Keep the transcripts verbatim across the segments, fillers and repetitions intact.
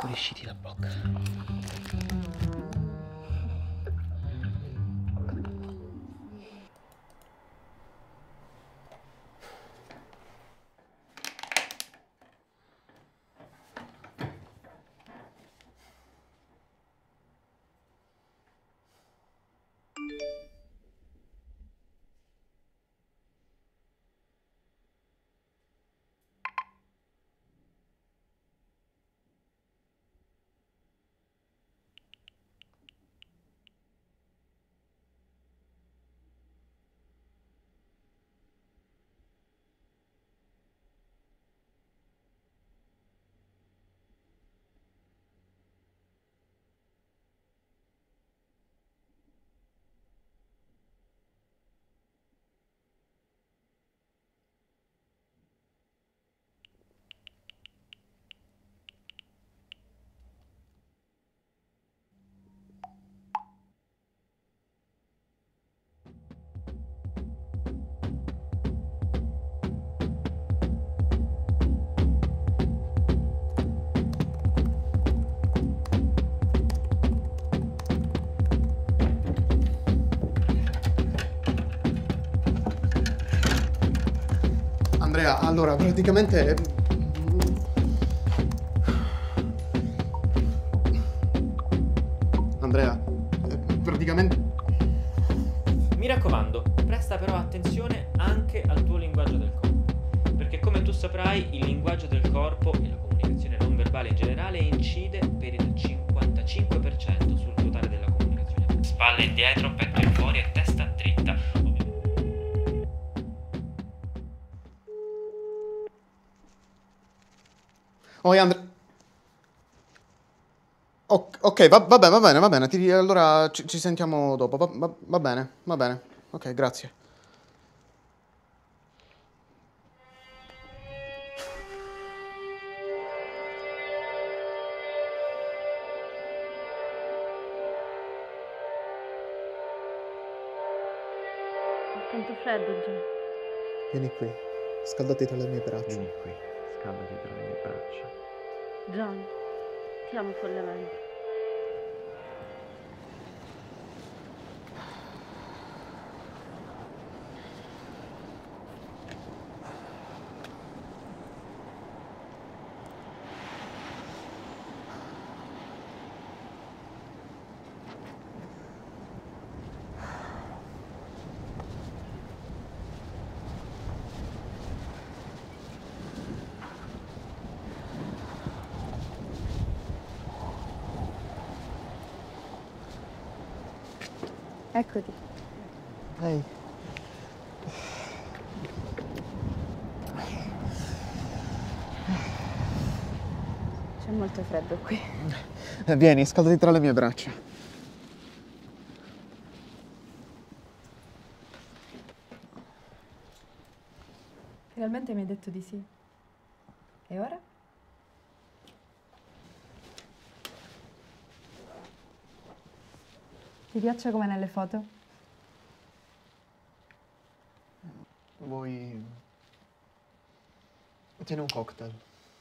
Pulisciti la bocca. Andrea, allora, praticamente... Andrea, praticamente... Mi raccomando, presta però attenzione anche al tuo linguaggio del corpo, perché come tu saprai il linguaggio del corpo e la comunicazione non verbale in generale incide per il cinquantacinque per cento sul totale della comunicazione. Spalle indietro, petto in fuori e testa dritta. Oh, Andrea... Ok, va, va bene, va bene, va bene, ti- allora ci, ci sentiamo dopo, va, va- va bene, va bene, ok, grazie. Ho tanto freddo già. Vieni qui, scaldati tra le mie braccia. Vieni qui, scaldati tra le mie braccia. John, ti amo follemente. Eccoti. Ehi. C'è molto freddo qui. Eh, Vieni, scaldati tra le mie braccia. Finalmente mi hai detto di sì. E ora? Ti piace come nelle foto? Vuoi... Tieni un cocktail.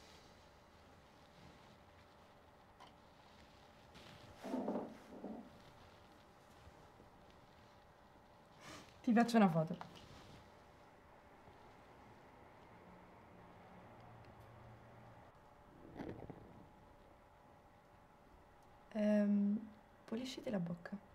Ti faccio una foto. Ehm, pulisciti la bocca.